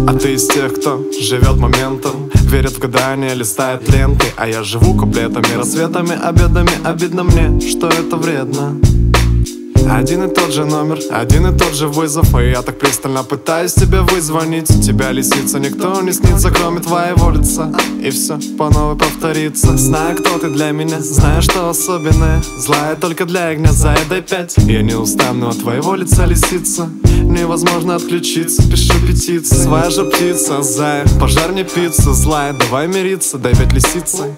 А ты из тех, кто живет моментом, верит в гадания, листает ленты. А я живу куплетами, рассветами, обедами. Обидно мне, что это вредно. Один и тот же номер, один и тот же вызов, и я так пристально пытаюсь тебя вызвонить. Тебя, лисица, никто не снится, кроме твоего лица. И все по новой повторится. Знаю, кто ты для меня, знаю, что особенное. Злая только для огня, заедай 5. Я не устану от твоего лица, лисица. Невозможно отключиться, пишу петиции. Своя же птица, зая, пожар мне пиццу. Злая, давай мириться, дай 5 лисицей.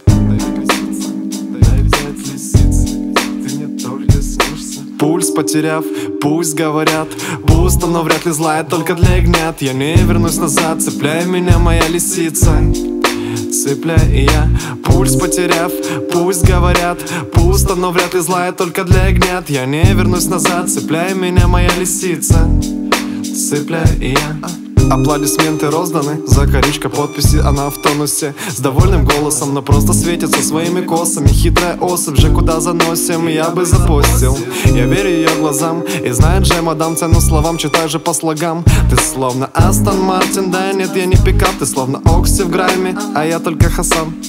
Пульс потеряв, пусть говорят пусто, но вряд ли злая только для ягнят. Я не вернусь назад, цепляй меня, моя лисица. Цепляй и я, пульс потеряв, пусть говорят пусто, но вряд ли злая только для ягнят. Я не вернусь назад, цепляй меня, моя лисица. Цепляй и я. Аплодисменты розданы, закорючка подписи, она в тонусе. С довольным голосом, но просто светится своими косами. Хитрая особь же, куда заносим, я бы запостил. Я верю ее глазам, и знает же мадам цену словам. Читай же по слогам. Ты словно Астон Мартин, да нет, я не пикап. Ты словно Окси в грайме, а я только Хасан.